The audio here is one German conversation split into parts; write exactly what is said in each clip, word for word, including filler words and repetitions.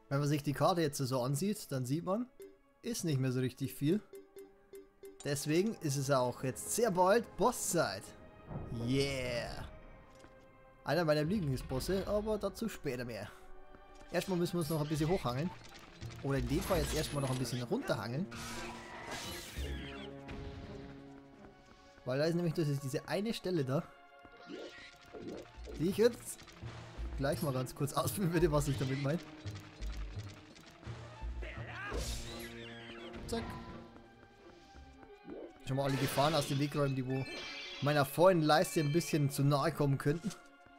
Wenn man sich die Karte jetzt so ansieht, dann sieht man, ist nicht mehr so richtig viel. Deswegen ist es auch jetzt sehr bald Bosszeit. Yeah! Einer meiner Lieblingsbosse, aber dazu später mehr. Erstmal müssen wir uns noch ein bisschen hochhangeln. Oder in dem Fall jetzt erstmal noch ein bisschen runterhangeln. Weil da ist nämlich das ist diese eine Stelle da, die ich jetzt gleich mal ganz kurz ausführen würde, was ich damit meine. Zack. Schon mal alle Gefahren aus dem Weg räumen, die wo meiner vollen Leiste ein bisschen zu nahe kommen könnten.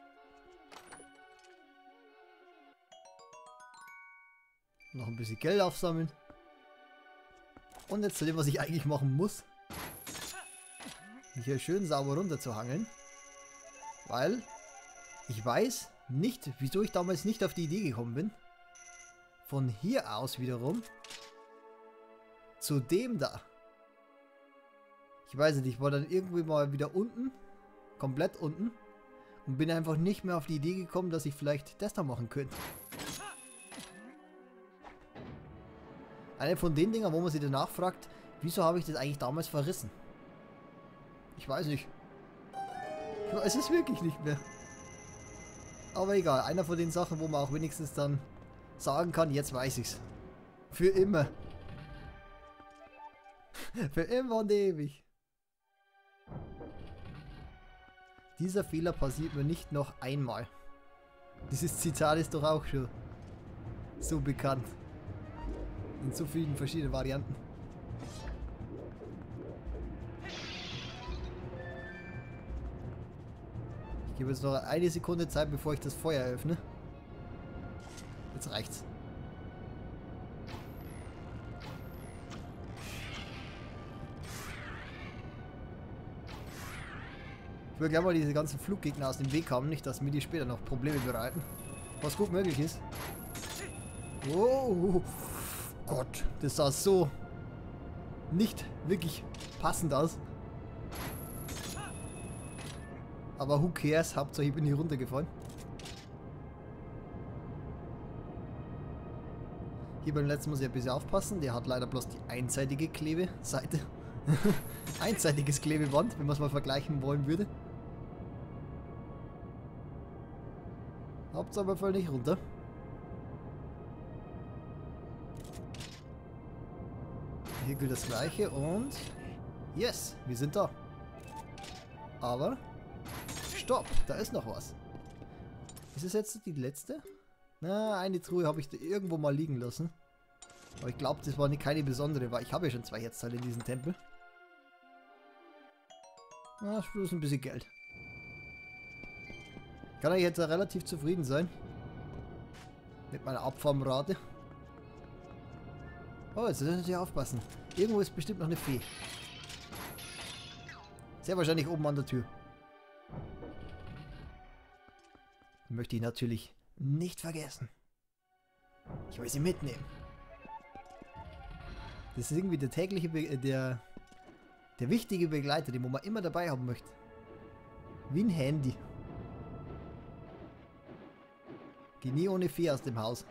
Noch ein bisschen Geld aufsammeln. Und jetzt zu dem, was ich eigentlich machen muss. Mich hier schön sauber runter zu hangeln. Weil ich weiß nicht, wieso ich damals nicht auf die Idee gekommen bin. Von hier aus wiederum zu dem da. Ich weiß nicht, ich war dann irgendwie mal wieder unten. Komplett unten. Und bin einfach nicht mehr auf die Idee gekommen, dass ich vielleicht das da machen könnte. Eine von den Dingern, wo man sich danach fragt, wieso habe ich das eigentlich damals verrissen? Ich weiß nicht. Ich weiß es wirklich nicht mehr. Aber egal, einer von den Sachen, wo man auch wenigstens dann sagen kann, jetzt weiß ich's. Für immer. Für immer und ewig. Dieser Fehler passiert mir nicht noch einmal. Dieses Zitat ist doch auch schon so bekannt. In so vielen verschiedenen Varianten. Ich gebe jetzt noch eine Sekunde Zeit, bevor ich das Feuer öffne. Jetzt reicht's. Ich will gleich mal diese ganzen Fluggegner aus dem Weg haben, nicht, dass mir die später noch Probleme bereiten. Was gut möglich ist. Oh Gott, das sah so nicht wirklich passend aus. Aber who cares? Hauptsache ich bin hier runtergefallen. Hier beim letzten muss ich ein bisschen aufpassen. Der hat leider bloß die einseitige Klebeseite. Einseitiges Klebeband, wenn man es mal vergleichen wollen würde. Hauptsache man fällt nicht runter. Hier gilt das gleiche und... Yes, wir sind da. Aber... Stopp, da ist noch was. Ist es jetzt die letzte? Na, eine Truhe habe ich da irgendwo mal liegen lassen. Aber ich glaube, das war nicht keine besondere, weil ich habe ja schon zwei Herzteile in diesem Tempel. Na, bloß ein bisschen Geld. Kann ich jetzt relativ zufrieden sein. Mit meiner Abfarmrate. Oh, jetzt müssen wir aufpassen. Irgendwo ist bestimmt noch eine Fee. Sehr wahrscheinlich oben an der Tür. Möchte ich natürlich nicht vergessen. Ich will sie mitnehmen. Das ist irgendwie der tägliche, Be der, der wichtige Begleiter, den man immer dabei haben möchte. Wie ein Handy. Geh nie ohne Fee aus dem Haus.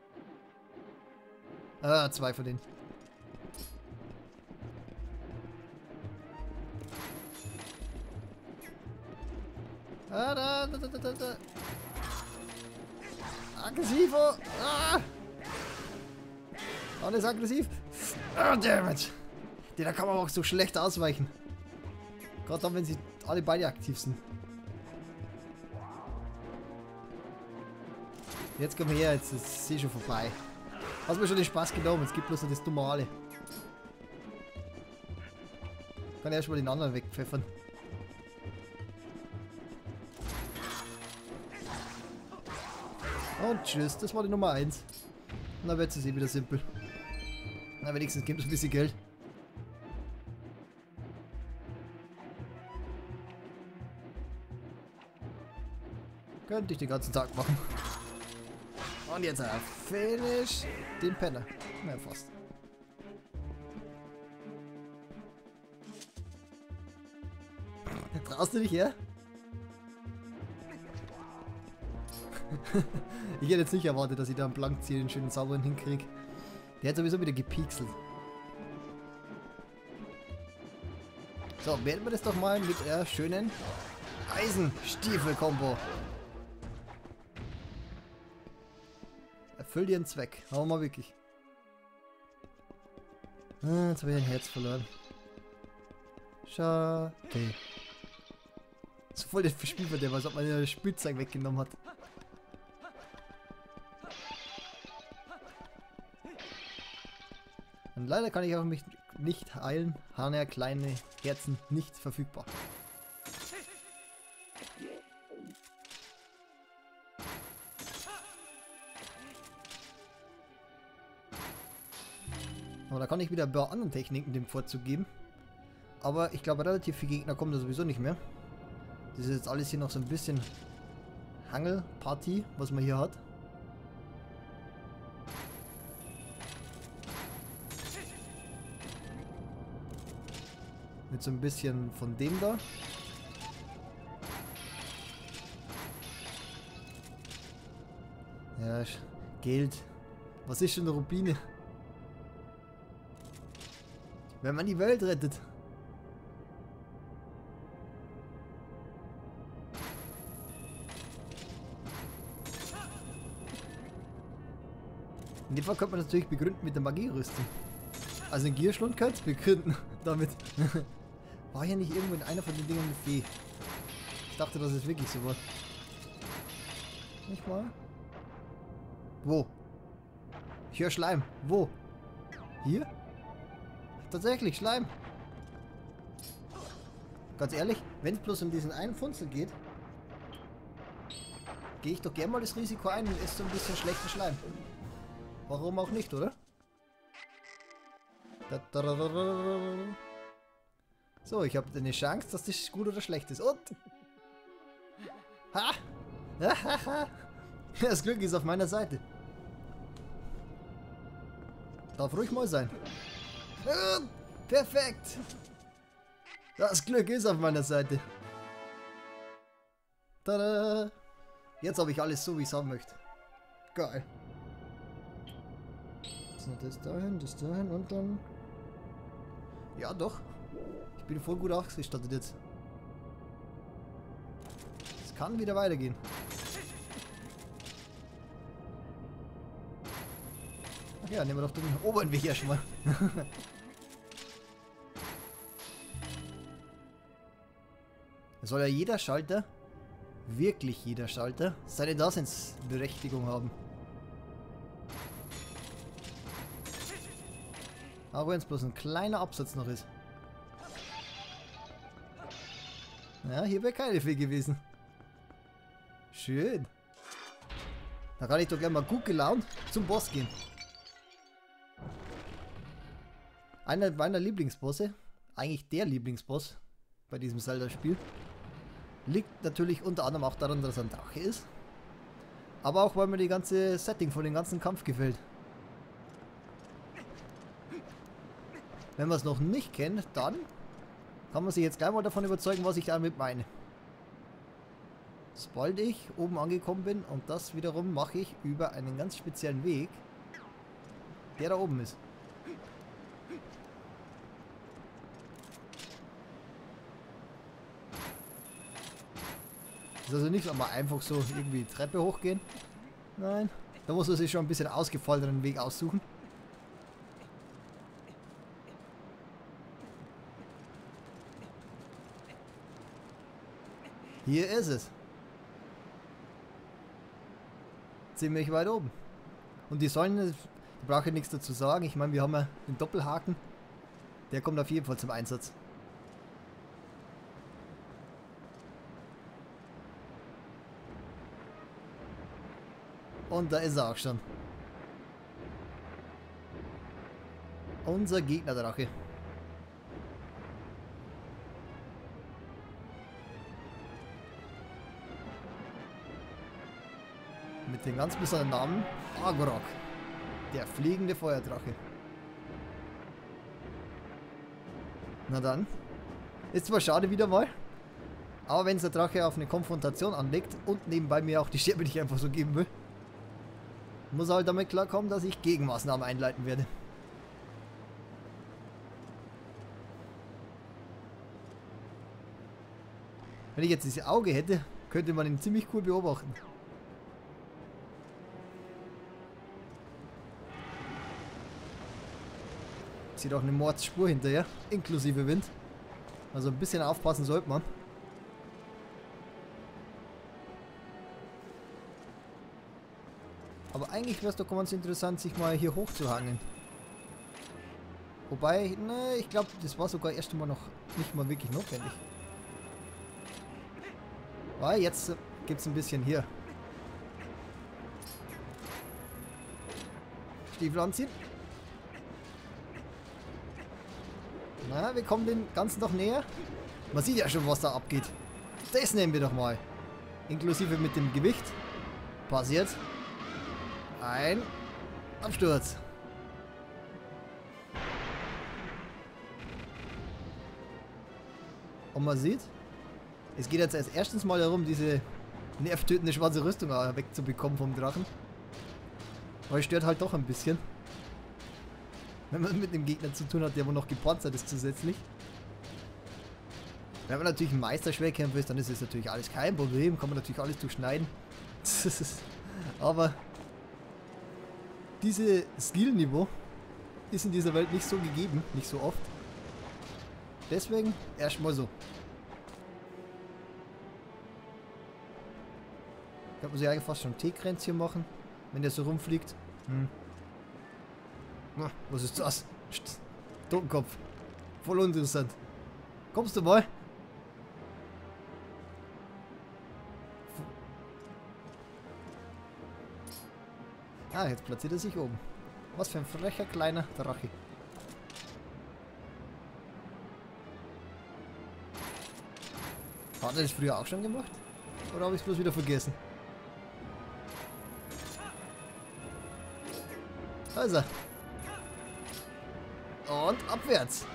Ah, zwei von denen. Ah, da, da, da, da, da. Aggressiver! Ah! Alles aggressiv! Ah, dammit! Da kann man auch so schlecht ausweichen. Gerade dann, wenn sie alle beide aktiv sind. Jetzt komm her, jetzt ist sie schon vorbei. Hast mir schon den Spaß genommen, es gibt bloß noch das Normale. Kann erstmal den anderen wegpfeffern. Und tschüss, das war die Nummer eins. Und dann wird es eh wieder simpel. Na, wenigstens gibt es ein bisschen Geld. Könnte ich den ganzen Tag machen. Und jetzt äh, finish den Penner. Na, fast. Traust du dich her? Ich hätte jetzt nicht erwartet, dass ich da einen Blankziel, einen schönen sauberen hinkriege. Der hat sowieso wieder gepixelt. So, werden wir das doch mal mit der schönen Eisenstiefel-Kombo. Erfüllt ihren Zweck. Hauen wir mal wirklich. Ah, jetzt habe ich ein Herz verloren. Schade. So voll das Spielverderber, als ob man das Spielzeug weggenommen hat. Und leider kann ich auch mich nicht heilen. Hane, kleine Herzen nicht verfügbar. Aber da kann ich wieder ein paar anderen Techniken dem Vorzug geben. Aber ich glaube, relativ viele Gegner kommen da sowieso nicht mehr. Das ist jetzt alles hier noch so ein bisschen Hangelparty, was man hier hat. Mit so ein bisschen von dem da. Ja, Geld. Was ist schon eine Rubine? Wenn man die Welt rettet. In dem Fall könnte man das natürlich begründen mit der Magierüstung. Also ein Gierschlund könnte es begründen damit. War ja nicht irgendwo in einer von den Dingen eine Fee. Ich dachte, das ist wirklich so was. Nicht mal? Wo? Ich höre Schleim. Wo? Hier? Tatsächlich, Schleim. Ganz ehrlich, wenn es bloß um diesen einen Funzel geht, gehe ich doch gerne mal das Risiko ein und esse so ein bisschen schlechten Schleim. Warum auch nicht, oder? So, ich habe eine Chance, dass das gut oder schlecht ist. Und... Ha! Das Glück ist auf meiner Seite. Darf ruhig mal sein. Perfekt! Das Glück ist auf meiner Seite. Tada! Jetzt habe ich alles so, wie ich es haben möchte. Geil. So, das dahin, das dahin und dann... Ja, doch. Ich bin voll gut ausgestattet jetzt. Es kann wieder weitergehen. Ach ja, nehmen wir doch den oberen Weg erstmal. Es soll ja jeder Schalter, wirklich jeder Schalter, seine Daseinsberechtigung haben. Auch wenn es bloß ein kleiner Absatz noch ist. Ja, hier wäre keine Fee gewesen. Schön. Da kann ich doch gleich mal gut gelaunt zum Boss gehen. Einer meiner Lieblingsbosse, eigentlich der Lieblingsboss bei diesem Zelda-Spiel, liegt natürlich unter anderem auch daran, dass er ein Drache ist. Aber auch, weil mir die ganze Setting von dem ganzen Kampf gefällt. Wenn man es noch nicht kennt, dann kann man sich jetzt gleich mal davon überzeugen, was ich damit meine. Sobald ich oben angekommen bin, und das wiederum mache ich über einen ganz speziellen Weg, der da oben ist. Das ist also nicht einmal einfach so irgendwie die Treppe hochgehen. Nein, da muss man sich schon ein bisschen ausgefalleneren Weg aussuchen. Hier ist es. Ziemlich weit oben. Und die Säulen, da brauche ich nichts dazu sagen. Ich meine, wir haben ja den Doppelhaken. Der kommt auf jeden Fall zum Einsatz. Und da ist er auch schon. Unser Gegnerdrache. Mit dem ganz besonderen Namen Agorok. Der fliegende Feuerdrache. Na dann. Ist zwar schade wieder mal, Aber wenn es der Drache auf eine Konfrontation anlegt und nebenbei mir auch die Scherbe nicht einfach so geben will, muss er halt damit klarkommen, dass ich Gegenmaßnahmen einleiten werde. Wenn ich jetzt dieses Auge hätte, könnte man ihn ziemlich cool beobachten. Sieht auch eine Mordsspur hinterher, inklusive Wind. Also ein bisschen aufpassen sollte man. Aber eigentlich wäre es doch ganz interessant, sich mal hier hochzuhangeln. Wobei, ne, ich glaube, das war sogar erst einmal noch nicht mal wirklich notwendig. Weil jetzt gibt es ein bisschen hier. Stiefel anziehen. Na, wir kommen dem Ganzen doch näher. Man sieht ja schon, was da abgeht. Das nehmen wir doch mal. Inklusive mit dem Gewicht. Passiert. Ein Absturz. Und man sieht, es geht jetzt erst erstens mal darum, diese nervtötende schwarze Rüstung wegzubekommen vom Drachen. Aber es stört halt doch ein bisschen. Wenn man mit einem Gegner zu tun hat, der wohl noch gepanzert ist zusätzlich. Wenn man natürlich ein Meisterschwerkämpfer ist, dann ist es natürlich alles kein Problem. Kann man natürlich alles durchschneiden. Aber dieses Skillniveau ist in dieser Welt nicht so gegeben, nicht so oft. Deswegen erstmal so. Ich glaube, muss ich eigentlich fast schon T-Kränzchen machen, wenn der so rumfliegt. Hm. Na, was ist das? Psst. Totenkopf. Voll uninteressant. Kommst du mal? Ah, jetzt platziert er sich oben. Was für ein frecher kleiner Drache. Hat er das früher auch schon gemacht? Oder habe ich es bloß wieder vergessen? Da ist er. Und abwärts.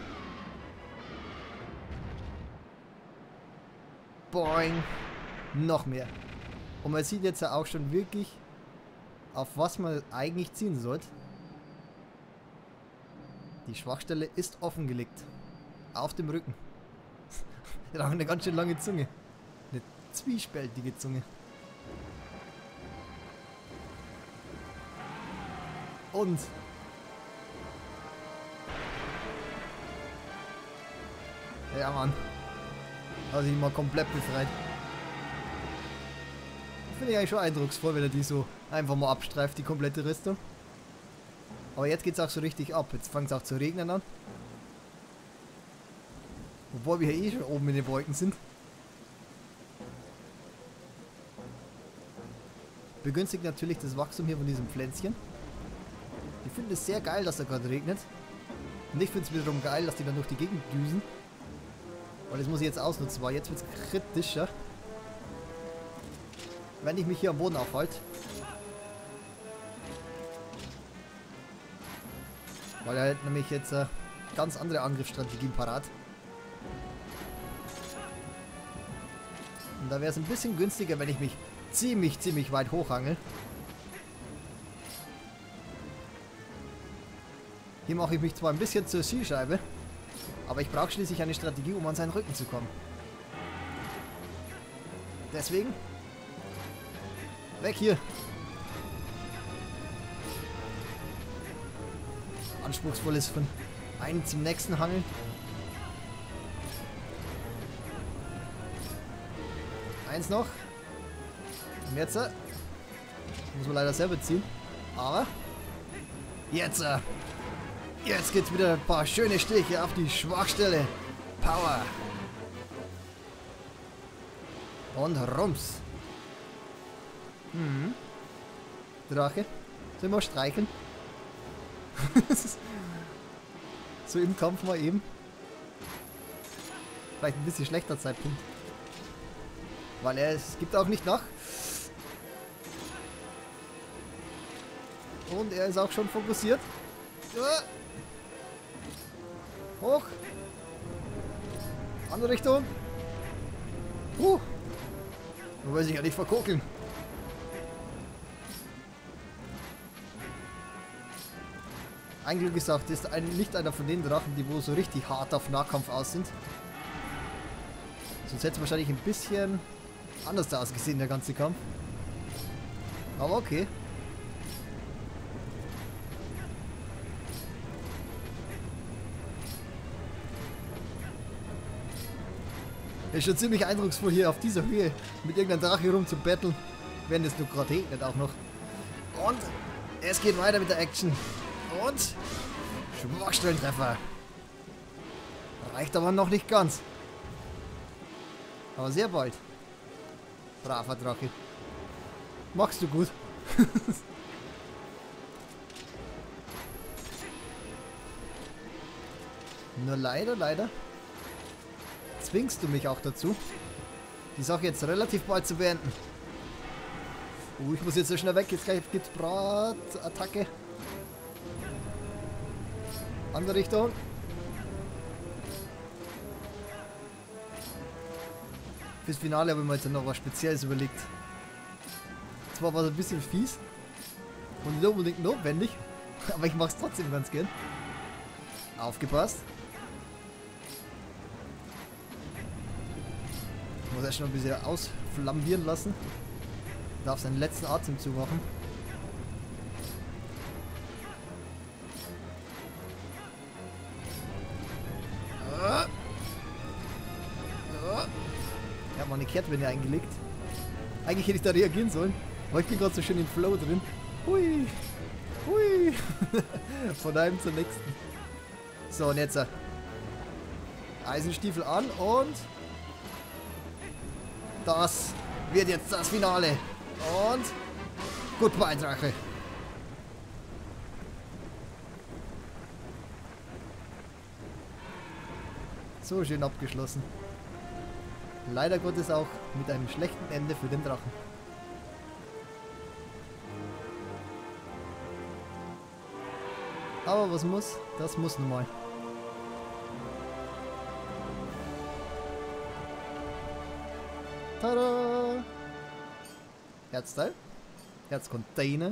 Boing. Noch mehr. Und man sieht jetzt ja auch schon wirklich, auf was man eigentlich ziehen sollte. Die Schwachstelle ist offengelegt. Auf dem Rücken. Er hat auch eine ganz schön lange Zunge. Eine zwiespältige Zunge. Und ja, Mann. Hat sich mal komplett befreit. Finde ich eigentlich schon eindrucksvoll, wenn er die so einfach mal abstreift, die komplette Rüstung. Aber jetzt geht es auch so richtig ab. Jetzt fängt es auch zu regnen an. Obwohl wir eh schon oben in den Wolken sind. Begünstigt natürlich das Wachstum hier von diesem Pflänzchen. Ich finde es sehr geil, dass da gerade regnet. Und ich finde es wiederum geil, dass die dann durch die Gegend düsen. Weil das muss ich jetzt ausnutzen, weil jetzt wird es kritischer. Wenn ich mich hier am Boden aufhalte. Weil er hat nämlich jetzt äh, ganz andere Angriffsstrategien parat. Und da wäre es ein bisschen günstiger, wenn ich mich ziemlich, ziemlich weit hochhangel. Hier mache ich mich zwar ein bisschen zur Zielscheibe, aber ich brauche schließlich eine Strategie, um an seinen Rücken zu kommen. Deswegen weg hier. Anspruchsvoll ist von einem zum nächsten hangeln. Eins noch. Und jetzt äh, muss man leider selber ziehen. Aber jetzt äh, jetzt geht's wieder ein paar schöne Stiche auf die Schwachstelle. Power. Und rums. Mhm. Drache. Sollen wir streicheln? So im Kampf mal eben. Vielleicht ein bisschen schlechter Zeitpunkt. Weil er es gibt auch nicht nach. Und er ist auch schon fokussiert. Ja. Hoch. Andere Richtung. Uh, man will sich ja nicht verkokeln. Ein Glück ist auch das ein, nicht einer von den Drachen, die wo so richtig hart auf Nahkampf aus sind. Sonst hätte es wahrscheinlich ein bisschen anders ausgesehen, der ganze Kampf. Aber okay. Ist schon ziemlich eindrucksvoll hier auf dieser Höhe mit irgendeinem Drache rum zu battlen, während es nur gerade regnet auch noch. Und es geht weiter mit der Action. Und Schwachstellentreffer. Reicht aber noch nicht ganz. Aber sehr bald. Braver Drache. Machst du gut. Nur leider, leider zwingst du mich auch dazu, die Sache jetzt relativ bald zu beenden. Oh, ich muss jetzt so schnell weg. Jetzt gleich gibt's Bratattacke. Andere Richtung. Fürs Finale habe ich mir jetzt noch was Spezielles überlegt. Zwar war es ein bisschen fies und nicht unbedingt notwendig, aber ich mache es trotzdem ganz gern. Aufgepasst. Ich muss erst noch ein bisschen ausflambieren lassen. Darf seinen letzten Atemzug machen. Ich habe mal eine Kehrtwende eingelegt. Eigentlich hätte ich da reagieren sollen, aber ich bin gerade so schön im Flow drin. Hui! Hui! Von einem zum nächsten. So, und jetzt Eisenstiefel an und das wird jetzt das Finale. Und Goodbye, Drache. So schön abgeschlossen. Leider Gottes auch mit einem schlechten Ende für den Drachen. Aber was muss, das muss nun mal. Tada! Herzteil, Herzcontainer.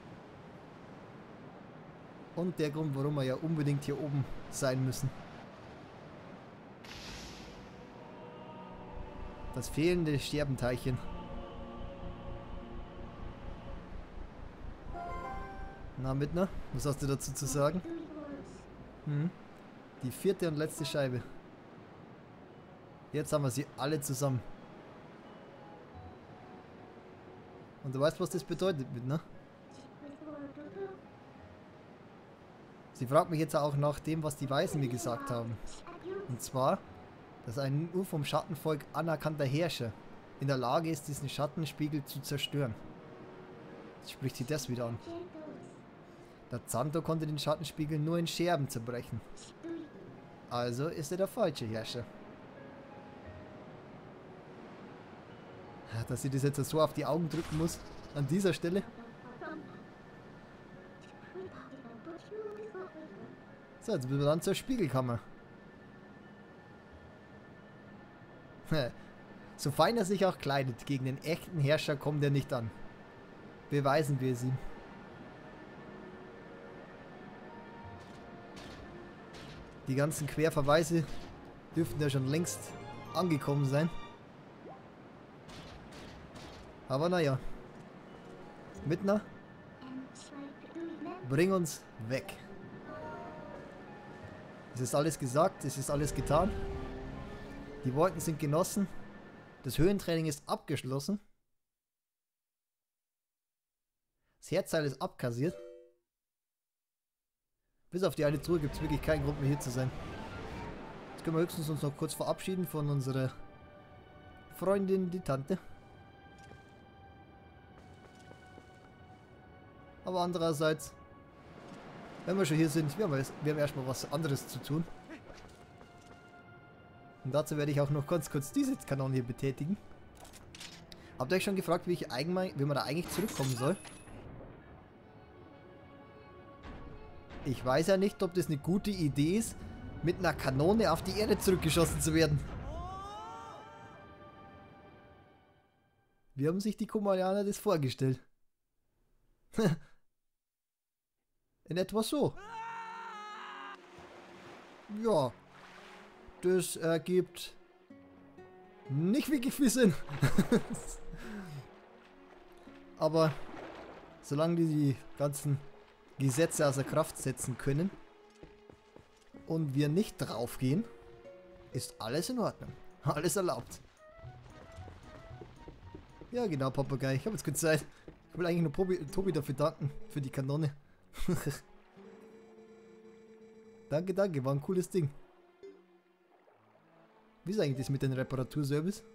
Und der Grund, warum wir ja unbedingt hier oben sein müssen. Das fehlende Sterbenteilchen. Na, Mittner, was hast du dazu zu sagen? Hm. Die vierte und letzte Scheibe. Jetzt haben wir sie alle zusammen. Und du weißt, was das bedeutet, Mittner? Sie fragt mich jetzt auch nach dem, was die Weisen mir gesagt haben. Und zwar, dass ein nur vom Schattenvolk anerkannter Herrscher in der Lage ist, diesen Schattenspiegel zu zerstören. Jetzt spricht sie das wieder an. Der Zanto konnte den Schattenspiegel nur in Scherben zerbrechen. Also ist er der falsche Herrscher. Dass sie das jetzt so auf die Augen drücken muss, an dieser Stelle. So, jetzt müssen wir dann zur Spiegelkammer. So fein er sich auch kleidet, gegen den echten Herrscher kommt er nicht an. Beweisen wir es ihm. Die ganzen Querverweise dürften ja schon längst angekommen sein. Aber naja. Mittner, bring uns weg. Es ist alles gesagt, es ist alles getan. Die Wolken sind genossen. Das Höhentraining ist abgeschlossen. Das Herzteil ist abkassiert. Bis auf die eine Truhe gibt es wirklich keinen Grund mehr hier zu sein. Jetzt können wir höchstens uns noch kurz verabschieden von unserer Freundin, die Tante. Aber andererseits, wenn wir schon hier sind, wir haben, wir haben erstmal was anderes zu tun. Und dazu werde ich auch noch ganz kurz diese Kanone hier betätigen. Habt ihr euch schon gefragt, wie, ich eigentlich, wie man da eigentlich zurückkommen soll? Ich weiß ja nicht, ob das eine gute Idee ist, mit einer Kanone auf die Erde zurückgeschossen zu werden. Wie haben sich die Komalianer das vorgestellt? In etwa so. Ja. Das ergibt nicht wirklich viel Sinn. Aber solange die die ganzen Gesetze außer Kraft setzen können und wir nicht draufgehen, ist alles in Ordnung. Alles erlaubt. Ja genau, Papagei. Ich habe jetzt keine Zeit. Ich will eigentlich nur Tobi, Tobi dafür danken. Für die Kanone. Danke, danke. War ein cooles Ding. Wie ist eigentlich das mit dem Reparaturservice?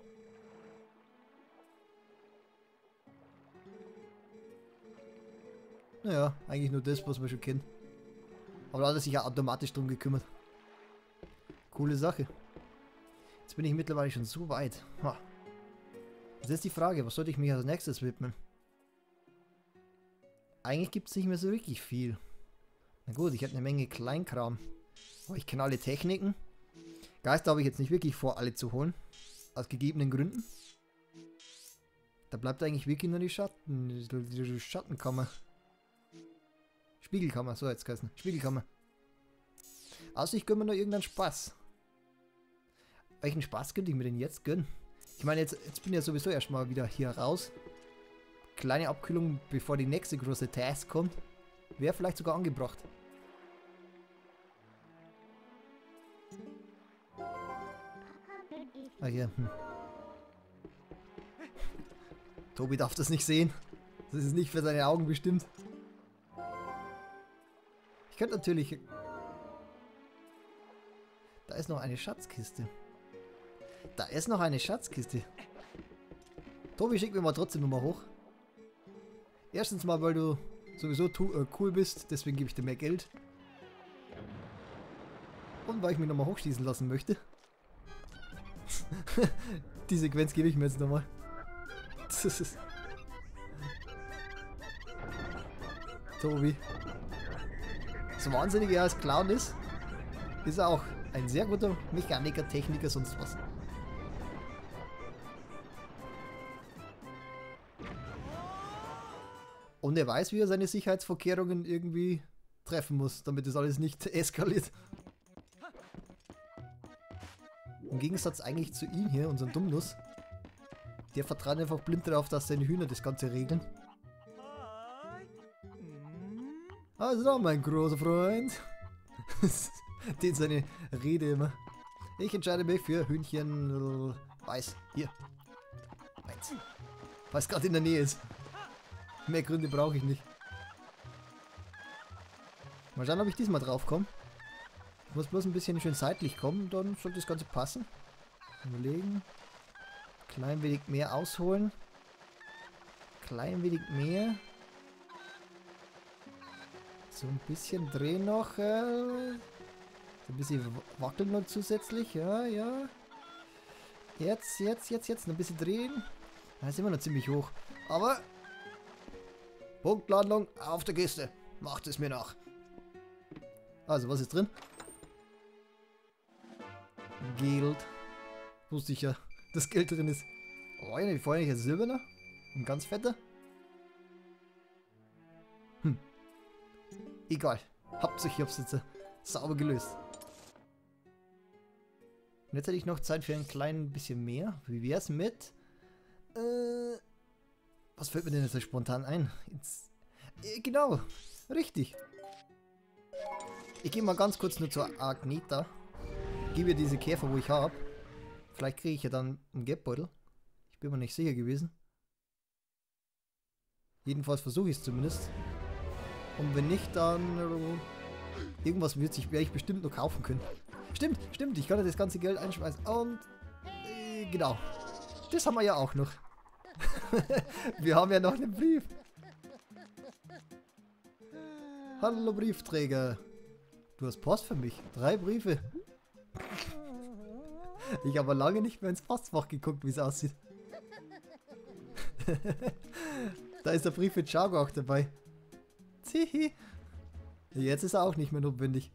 Naja, eigentlich nur das, was wir schon kennen. Aber da hat er sich ja automatisch drum gekümmert. Coole Sache. Jetzt bin ich mittlerweile schon so weit. Ha. Jetzt ist die Frage, was sollte ich mich als nächstes widmen? Eigentlich gibt es nicht mehr so wirklich viel. Na gut, ich hätte eine Menge Kleinkram. Aber ich kenne alle Techniken. Geister habe ich jetzt nicht wirklich vor, alle zu holen. Aus gegebenen Gründen. Da bleibt eigentlich wirklich nur die Schatten. Die Schattenkammer. Spiegelkammer, so jetzt geheißen. Spiegelkammer. Außer ich gönne mir noch irgendeinen Spaß. Welchen Spaß könnte ich mir denn jetzt gönnen? Ich meine, jetzt, jetzt bin ich ja sowieso erstmal wieder hier raus. Kleine Abkühlung, bevor die nächste große Task kommt. Wäre vielleicht sogar angebracht. Ah hier, hm. Tobi darf das nicht sehen. Das ist nicht für seine Augen bestimmt. Ich könnte natürlich... Da ist noch eine Schatzkiste. Da ist noch eine Schatzkiste. Tobi, schick mir mal trotzdem nochmal hoch. Erstens mal, weil du sowieso tu, äh, cool bist, deswegen gebe ich dir mehr Geld. Und weil ich mich nochmal hochschießen lassen möchte. Die Sequenz gebe ich mir jetzt nochmal. Tobi. So wahnsinnig er als Clown ist, ist er auch ein sehr guter Mechaniker, Techniker, sonst was. Und er weiß, wie er seine Sicherheitsvorkehrungen irgendwie treffen muss, damit das alles nicht eskaliert. Im Gegensatz eigentlich zu ihm hier, unserem Dummnuss. Der vertraut einfach blind darauf, dass seine Hühner das Ganze regeln. Also, mein großer Freund. Den seine Rede immer. Ich entscheide mich für Hühnchen weiß. Hier. Meins. Weil es gerade in der Nähe ist. Mehr Gründe brauche ich nicht. Mal schauen, ob ich diesmal drauf komme. Ich muss bloß ein bisschen schön seitlich kommen, dann sollte das Ganze passen. Überlegen. Klein wenig mehr ausholen. Klein wenig mehr. So ein bisschen drehen noch. Äh, so ein bisschen wackeln noch zusätzlich. Ja, ja. Jetzt, jetzt, jetzt, jetzt. Noch ein bisschen drehen. Da ist immer noch ziemlich hoch. Aber... Punktlandung auf der Kiste. Macht es mir nach. Also, was ist drin? Geld. Wusste ich ja, dass Geld drin ist. Oh, eine wie vorher nicht ein silberner. Ein ganz fetter. Hm. Egal. Hauptsache, ich hab's jetzt äh, sauber gelöst. Und jetzt hätte ich noch Zeit für ein klein bisschen mehr. Wie wär's mit... Äh... Was fällt mir denn jetzt so spontan ein? Jetzt, äh, genau, richtig. Ich gehe mal ganz kurz nur zur Agneta. Gebe ihr diese Käfer, wo ich habe. Vielleicht kriege ich ja dann einen Geldbeutel. Ich bin mir nicht sicher gewesen. Jedenfalls versuche ich es zumindest. Und wenn nicht, dann... Äh, irgendwas wird sich werde ich bestimmt noch kaufen können. Stimmt, stimmt, ich kann ja das ganze Geld einschmeißen. Und... Äh, genau. Das haben wir ja auch noch. Wir haben ja noch einen Brief. Hallo Briefträger. Du hast Post für mich. Drei Briefe. Ich habe lange nicht mehr ins Postfach geguckt, wie es aussieht. Da ist der Brief für Chago auch dabei. Zihi. Jetzt ist er auch nicht mehr notwendig.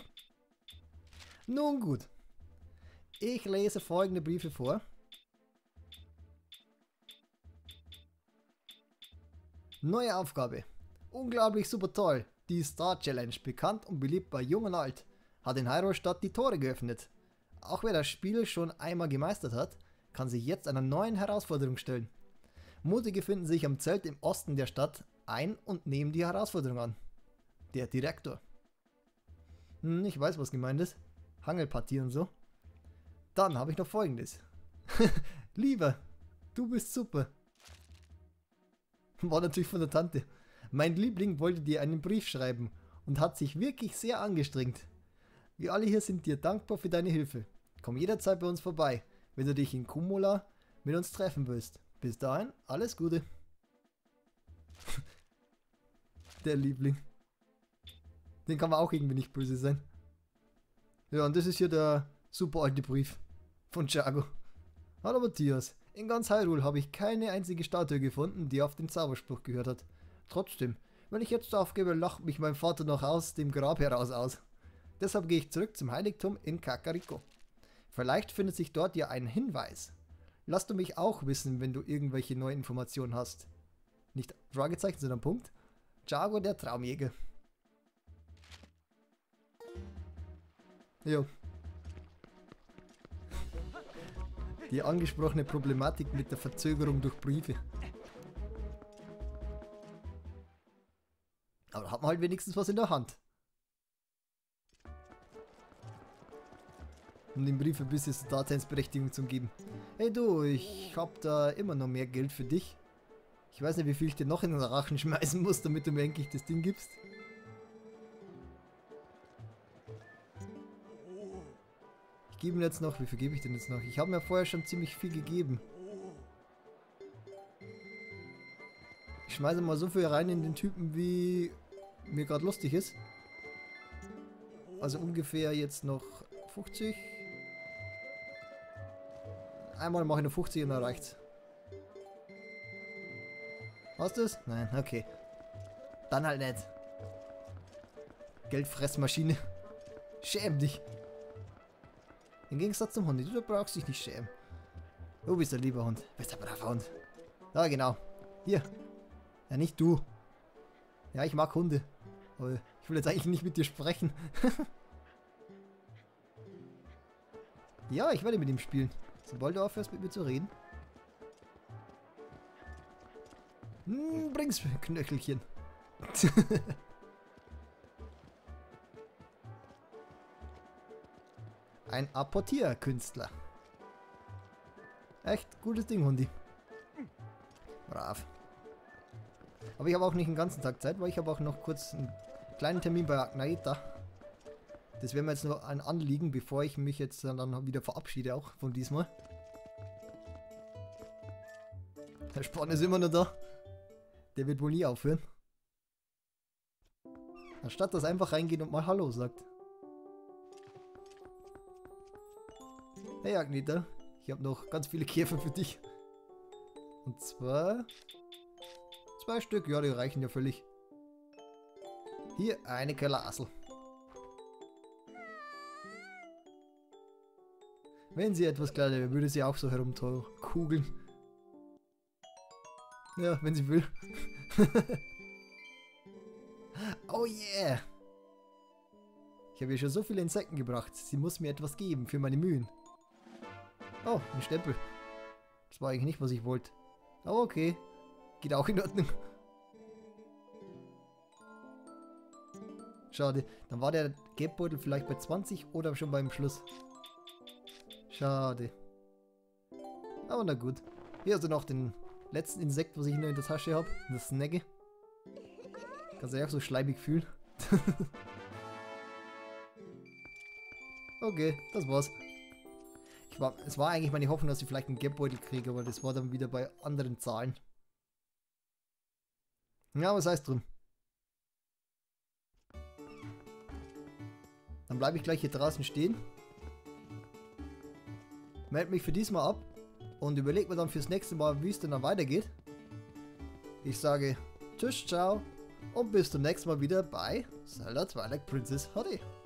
Nun gut. Ich lese folgende Briefe vor. Neue Aufgabe. Unglaublich super toll. Die Star Challenge, bekannt und beliebt bei Jung und Alt, hat in Hyrule Stadt die Tore geöffnet. Auch wer das Spiel schon einmal gemeistert hat, kann sich jetzt einer neuen Herausforderung stellen. Mutige finden sich am Zelt im Osten der Stadt ein und nehmen die Herausforderung an. Der Direktor. Hm, ich weiß, was gemeint ist. Hangelpartie und so. Dann habe ich noch Folgendes. Lieber, du bist super. War natürlich von der Tante. Mein Liebling wollte dir einen Brief schreiben und hat sich wirklich sehr angestrengt. Wir alle hier sind dir dankbar für deine Hilfe. Komm jederzeit bei uns vorbei, wenn du dich in Kumola mit uns treffen willst. Bis dahin, alles Gute. Der Liebling. Den kann man auch irgendwie nicht böse sein. Ja, und das ist hier der super alte Brief von Jago. Hallo Matthias, in ganz Hyrule habe ich keine einzige Statue gefunden, die auf den Zauberspruch gehört hat. Trotzdem, wenn ich jetzt aufgebe, lacht mich mein Vater noch aus dem Grab heraus aus. Deshalb gehe ich zurück zum Heiligtum in Kakariko. Vielleicht findet sich dort ja ein Hinweis. Lass du mich auch wissen, wenn du irgendwelche neuen Informationen hast. Nicht Fragezeichen, sondern Punkt. Jago, der Traumjäger. Ja. Die angesprochene Problematik mit der Verzögerung durch Briefe. Aber da hat man halt wenigstens was in der Hand. Um den Brief ein bisschen Daseinsberechtigung zu geben. Hey du, ich hab da immer noch mehr Geld für dich. Ich weiß nicht, wie viel ich dir noch in den Rachen schmeißen muss, damit du mir endlich das Ding gibst. Ich gebe ihm jetzt noch, wie viel gebe ich denn jetzt noch? Ich habe mir vorher schon ziemlich viel gegeben. Ich schmeiße mal so viel rein in den Typen, wie mir gerade lustig ist. Also ungefähr jetzt noch fünfzig. Einmal mache ich noch fünfzig und dann reicht's. Hast du es? Nein, okay. Dann halt nicht. Geldfressmaschine. Schäm dich. Im Gegensatz zum Hund, du brauchst dich nicht schämen. Du bist ein lieber Hund. Bist ein braver Hund. Ja, genau. Hier. Ja, nicht du. Ja, ich mag Hunde. Aber ich will jetzt eigentlich nicht mit dir sprechen. Ja, ich werde mit ihm spielen. Sobald du aufhörst, mit mir zu reden. Hm, bring's Knöchelchen. Ein Apportierkünstler. Echt gutes Ding, Hundi. Brav. Aber ich habe auch nicht den ganzen Tag Zeit, weil ich habe auch noch kurz einen kleinen Termin bei Agnaeta. Das wäre mir jetzt noch ein Anliegen, bevor ich mich jetzt dann wieder verabschiede, auch von diesmal. Der Sporn ist immer noch da. Der wird wohl nie aufhören. Anstatt dass einfach reingehen und mal Hallo sagt. Hey Agneta, ich habe noch ganz viele Käfer für dich. Und zwar... Zwei Stück, ja, die reichen ja völlig. Hier eine Kellasel. Wenn sie etwas kleiner wäre, würde sie auch so herumkugeln. Ja, wenn sie will. Oh yeah! Ich habe ihr schon so viele Insekten gebracht. Sie muss mir etwas geben für meine Mühen. Oh, ein Stempel. Das war eigentlich nicht, was ich wollte. Aber okay. Geht auch in Ordnung. Schade. Dann war der Geldbeutel vielleicht bei zwanzig oder schon beim Schluss. Schade. Aber na gut. Hier hast du noch den letzten Insekt, was ich noch in der Tasche habe. Das Snagge. Kannst du ja auch so schleimig fühlen. Okay, das war's. Ich war, es war eigentlich meine Hoffnung, dass ich vielleicht einen Geldbeutel kriege, aber das war dann wieder bei anderen Zahlen. Ja, was heißt drum? Dann bleibe ich gleich hier draußen stehen. Meld mich für diesmal ab und überleg mir dann fürs nächste Mal, wie es denn dann weitergeht. Ich sage Tschüss, ciao und bis zum nächsten Mal wieder bei Zelda Twilight Princess H D.